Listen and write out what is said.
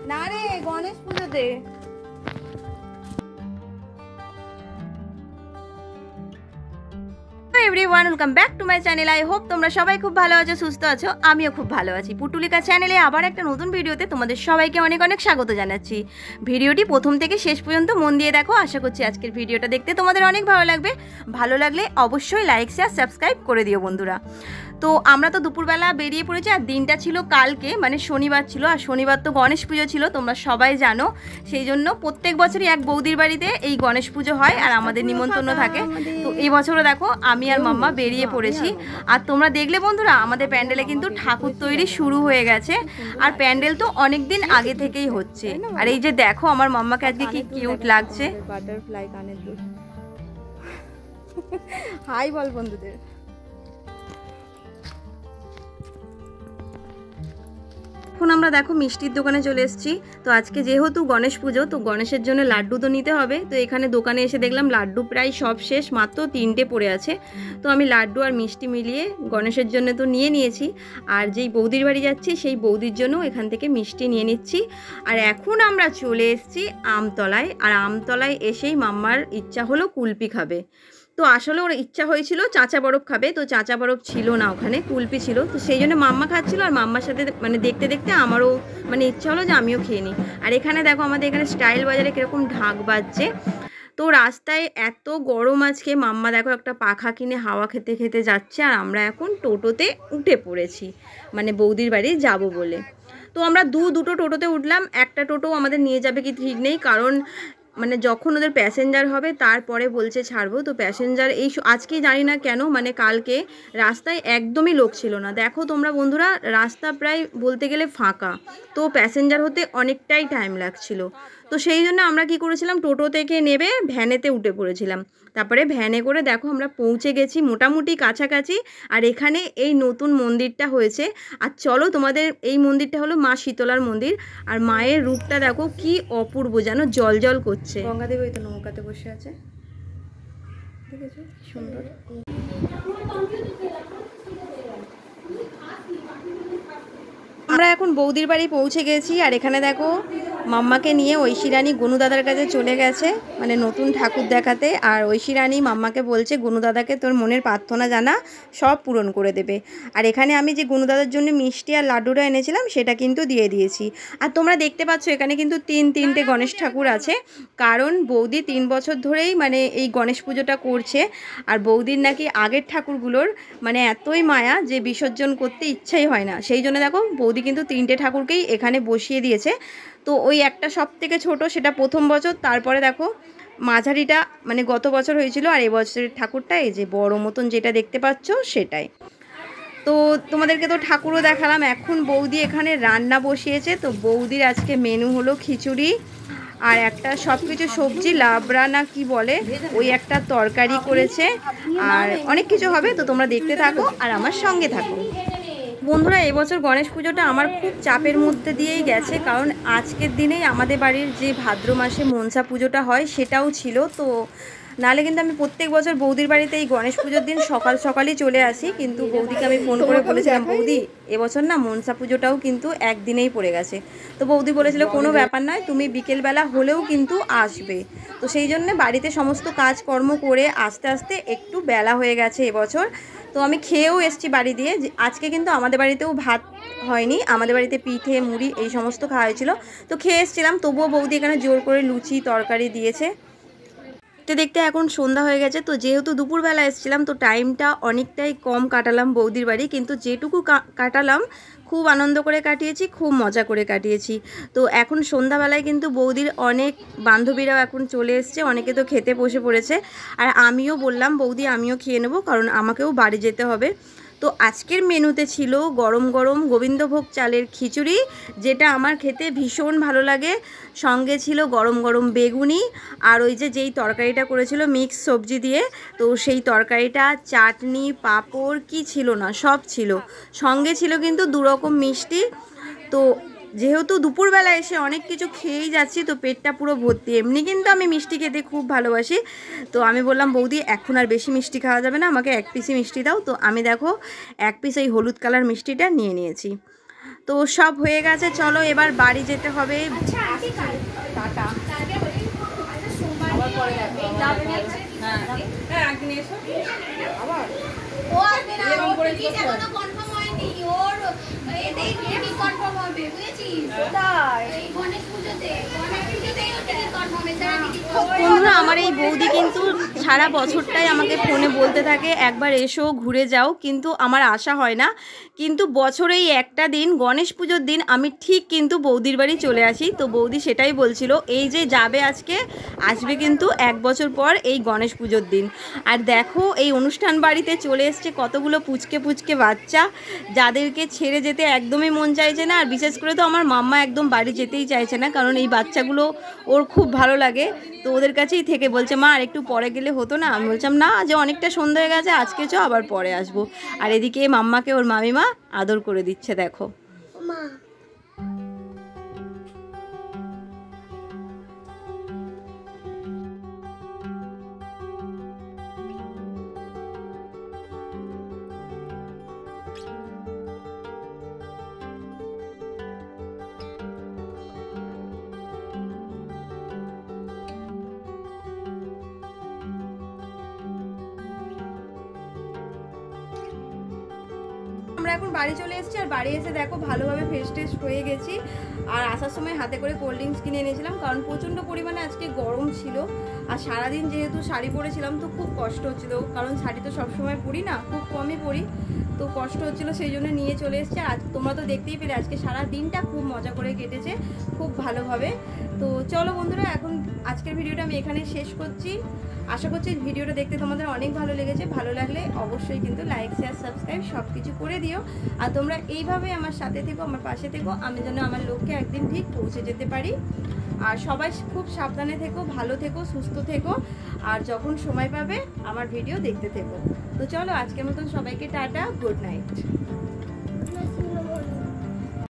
না রে গণেশ পুজোতে। Everyone, welcome back to my channel. I hope তোমরা সবাই খুব ভালো আছো, সুস্থ আছো। আমিও খুব ভালো আছি। পুটুলিকা চ্যানেলে আবার একটা নতুন ভিডিওতে তোমাদের সবাইকে অনেক অনেক স্বাগত জানাচ্ছি। ভিডিওটি প্রথম থেকে শেষ পর্যন্ত মন দিয়ে দেখো। আশা করছি আজকের ভিডিওটা দেখতে তোমাদের অনেক ভালো লাগবে। ভালো লাগলে অবশ্যই লাইক শেয়ার সাবস্ক্রাইব করে দিও বন্ধুরা। তো আমরা তো দুপুরবেলা বেরিয়ে পড়েছি, আর দিনটা ছিল কালকে, মানে শনিবার ছিল, আর শনিবার তো গণেশ পুজো ছিল, তোমরা সবাই জানো। সেই জন্য প্রত্যেক বছরই এক বৌদির বাড়িতে এই গণেশ পুজো হয়, আর আমাদের নিমন্ত্রণ থাকে। তো এই বছরও দেখো আমি আর মাম্মা বেরিয়ে পড়েছি। আর তোমরা দেখলে বন্ধুরা, আমাদের প্যান্ডেলে কিন্তু ঠাকুর তৈরি শুরু হয়ে গেছে, আর প্যান্ডেল তো অনেক দিন আগে থেকেই হচ্ছে। আর এই যে দেখো আমার মাম্মাকে আজকে কি কিউট লাগছে। বাটারফ্লাই কানের দুল। হাই বল বন্ধুদের। এখন আমরা দেখো মিষ্টির দোকানে চলে এসেছি। তো আজকে যেহেতু গণেশ পুজো, তো গণেশের জন্য লাড্ডু তো নিতে হবে। তো এখানে দোকানে এসে দেখলাম লাড্ডু প্রায় সব শেষ, মাত্র 3টে পড়ে আছে। তো আমি লাড্ডু আর মিষ্টি মিলিয়ে গণেশের জন্য তো নিয়ে নিয়েছি, আর যেই বৌদির বাড়ি যাচ্ছি সেই বৌদির জন্য এখান থেকে মিষ্টি নিয়ে নিচ্ছি। আর এখন আমরা চলে এসেছি আমতলায়, আর আমতলায় এসেই মাম্মার ইচ্ছা হলো কুলপি খাবে। তো আসলে ওর ইচ্ছা হয়েছিল চাচা বরফ খাবে, তো চাচা বরফ ছিল না ওখানে, কুলপি ছিল। তো সেই জন্য মাম্মা খাচ্ছিল, আর মাম্মার সাথে মানে দেখতে দেখতে আমারও মানে ইচ্ছা হলো যে আমিও খেয়ে নিই। আর এখানে দেখো আমাদের এখানে স্টাইল বাজারে কীরকম ঢাক বাজছে। তো রাস্তায় এত গরম আজকে, মাম্মা দেখো একটা পাখা কিনে হাওয়া খেতে খেতে যাচ্ছে, আর আমরা এখন টোটোতে উঠে পড়েছি, মানে বৌদির বাড়ি যাব বলে। তো আমরা দুটো টোটোতে উঠলাম। একটা টোটো আমাদের নিয়ে যাবে কি ঠিক নেই, কারণ মানে যখন ওদের প্যাসেঞ্জার হবে তারপরে বলছে ছাড়বো। তো প্যাসেঞ্জার এই আজকেই জানি না কেন, মানে কালকে রাস্তায় একদমই লোক ছিল না। দেখো তোমরা বন্ধুরা, রাস্তা প্রায় বলতে গেলে ফাঁকা, তো প্যাসেঞ্জার হতে অনেকটাই টাইম লাগছিল। তো সেই জন্য আমরা কি করেছিলাম, টোটো থেকে নেবে ভ্যানেতে উঠে পড়েছিলাম। তারপরে ভ্যানে করে দেখো আমরা পৌঁছে গেছি মোটামুটি কাছাকাছি। আর এখানে এই নতুন মন্দিরটা হয়েছে। আর চলো তোমাদের, এই মন্দিরটা হলো মা শীতলার মন্দির, আর মায়ের রূপটা দেখো কি অপূর্ব, যেন জল জল করছে। গঙ্গাদেবী ওই তো নৌকাতে বসে আছে, দেখেছো সুন্দর। আমরা এখন বৌদির বাড়ি পৌঁছে গেছি, আর এখানে দেখো মাম্মাকে নিয়ে ঐশী রানী গনু দাদার কাছে চলে গেছে, মানে নতুন ঠাকুর দেখাতে। আর ঐশী রানী মাম্মাকে বলছে গনু দাদাকে তোর মনের প্রার্থনা জানা, সব পূরণ করে দেবে। আর এখানে আমি যে গনু দাদার জন্য মিষ্টি আর লাড্ডুটা এনেছিলাম সেটা কিন্তু দিয়ে দিয়েছি। আর তোমরা দেখতে পাচ্ছ এখানে কিন্তু তিনটে গণেশ ঠাকুর আছে, কারণ বৌদি 3 বছর ধরেই মানে এই গণেশ পুজোটা করছে। আর বৌদির নাকি আগের ঠাকুরগুলোর মানে এতই মায়া যে বিসর্জন করতে ইচ্ছাই হয় না। সেই জন্য দেখো বৌদি কিন্তু 3টে ঠাকুরকেই এখানে বসিয়ে দিয়েছে। তো ওই একটা সব থেকে ছোটো, সেটা প্রথম বছর, তারপরে দেখো মাঝারিটা মানে গত বছর হয়েছিল, আর এবছরের ঠাকুরটা এই যে বড় মতন যেটা দেখতে পাচ্ছ সেটাই। তো তোমাদেরকে তো ঠাকুরও দেখালাম। এখন বৌদি এখানে রান্না বসিয়েছে। তো বৌদির আজকে মেনু হলো খিচুড়ি আর একটা সব কিছু সবজি, লাবড়া না কি বলে, ওই একটা তরকারি করেছে, আর অনেক কিছু হবে। তো তোমরা দেখতে থাকো আর আমার সঙ্গে থাকো বন্ধুরা। এবছর গণেশ পুজোটা আমার খুব চাপের মধ্যে দিয়েই গেছে, কারণ আজকের দিনেই আমাদের বাড়ির যে ভাদ্র মাসে মনসা পুজোটা হয় সেটাও ছিল। তো নাহলে কিন্তু আমি প্রত্যেক বছর বৌদির বাড়িতে এই গণেশ পুজোর দিন সকালই চলে আসি, কিন্তু বৌদিকে আমি ফোন করে বলেছিলাম বৌদি এবছর না মনসা পুজোটাও কিন্তু একদিনেই পড়ে গেছে। তো বৌদি বলেছিল কোনো ব্যাপার নয়, তুমি বিকেলবেলা হলেও কিন্তু আসবে। তো সেই জন্য বাড়িতে সমস্ত কাজকর্ম করে আস্তে আস্তে একটু বেলা হয়ে গেছে এবছর। তো আমি খেয়েও এসছি বাড়ি দিয়ে। আজকে কিন্তু আমাদের বাড়িতেও ভাত হয়নি, আমাদের বাড়িতে পিঠে মুড়ি এই সমস্ত খাওয়া হয়েছিল। তো খেয়ে এসছিলাম, তবুও বৌদি এখানে জোর করে লুচি তরকারি দিয়েছে। দেখতে দেখতে এখন সন্ধ্যা হয়ে গেছে। তো যেহেতু দুপুরবেলা এসেছিলাম, তো টাইমটা অনেকটাই কম কাটালাম বৌদির বাড়ি, কিন্তু যেটুকু কাটালাম খুব আনন্দ করে কাটিয়েছি, খুব মজা করে কাটিয়েছি। তো এখন সন্ধ্যাবেলায় কিন্তু বৌদির অনেক বান্ধবীরাও এখন চলে এসছে, অনেকে তো খেতে বসে পড়েছে। আর আমিও বললাম বৌদি আমিও খেয়ে নেবো, কারণ আমাকেও বাড়ি যেতে হবে। তো আজকের মেনুতে ছিল গরম গরম গোবিন্দভোগ চালের খিচুড়ি, যেটা আমার খেতে ভীষণ ভালো লাগে। সঙ্গে ছিল গরম গরম বেগুনি, আর ওই যেই তরকারিটা করেছিল মিক্স সবজি দিয়ে, তো সেই তরকারিটা, চাটনি, পাঁপড়, কি ছিল না সব ছিল। সঙ্গে ছিল কিন্তু 2 রকম মিষ্টি। তো যেহেতু দুপুরবেলা এসে অনেক কিছু খেয়েই যাচ্ছি, তো পেটটা পুরো ভর্তি। এমনি কিন্তু আমি মিষ্টি খেতে খুব ভালোবাসি। তো আমি বললাম বৌদি এখন আর বেশি মিষ্টি খাওয়া যাবে না, আমাকে 1 পিসই মিষ্টি দাও। তো আমি দেখো 1 পিস এই হলুদ কালার মিষ্টিটা নিয়ে নিয়েছি। তো সব হয়ে গেছে, চলো এবার বাড়ি যেতে হবে। টাটা। বন্ধুরা আমার এই বৌদি কিন্তু সারা বছরটাই আমাকে ফোনে বলতে থাকে একবার এসো ঘুরে যাও, কিন্তু আমার আশা হয় না। কিন্তু বছরেই একটা দিন গণেশ পুজোর দিন আমি ঠিক কিন্তু বৌদির বাড়ি চলে আসি। তো বৌদি সেটাই বলছিল, এই যে যাবে আজকে, আসবে কিন্তু 1 বছর পর এই গণেশ পুজোর দিন। আর দেখো এই অনুষ্ঠান বাড়িতে চলে এসছে কতগুলো পুচকে পুচকে বাচ্চা, যাদেরকে ছেড়ে যেতে একদমই মন চাইছে না। আর বিশেষ করে তো আমার মাম্মা একদম বাড়ি যেতেই চাইছে না, কারণ এই বাচ্চাগুলো ওর খুব ভালো লাগে। তো ওদের কাছেই থেকে বলছে মা আর একটু পরে গেলে হতো না। আমি বলছিলাম না, যে অনেকটা সন্ধ্যা হয়ে গেছে, আজকে চ, আবার পরে আসবো। আর এদিকে মাম্মাকে ওর মামিমা আদর করে দিচ্ছে, দেখো। আমরা এখন বাড়ি চলে এসেছি, আর বাড়ি এসে দেখো ভালোভাবে ফ্রেশ ট্রেশ হয়ে গেছি। আর আসার সময় হাতে করে কোল্ড ড্রিঙ্কস কিনে এনেছিলাম, কারণ প্রচণ্ড পরিমাণে আজকে গরম ছিল। আর সারাদিন যেহেতু শাড়ি পরেছিলাম তো খুব কষ্ট হচ্ছিল, কারণ শাড়ি তো সবসময় পরি না, খুব কমই পরি, তো কষ্ট হচ্ছিলো, সেই জন্য নিয়ে চলে এসেছি। আর তোমরা তো দেখতেই পেলে আজকে সারা দিনটা খুব মজা করে কেটেছে, খুব ভালোভাবে। তো চলো বন্ধুরা, এখন আজকের ভিডিওটা আমি এখানে শেষ করছি। আশা করছি ভিডিওটা দেখতে তোমাদের অনেক ভালো লেগেছে। ভালো লাগলে অবশ্যই কিন্তু লাইক শেয়ার সাবস্ক্রাইব সব কিছু করে দিও। আর তোমরা এইভাবে আমার সাথে থেকো, আমার পাশে থেকো, আমি যেন আমার লক্ষ্যে একদিন ঠিক পৌঁছে যেতে পারি। আর সবাই খুব সাবধানে থেকো, ভালো থেকো, সুস্থ থেকো, আর যখন সময় পাবে আমার ভিডিও দেখতে থেকো। তো চলো আজকের মতন সবাইকে টাটা, গুড নাইট।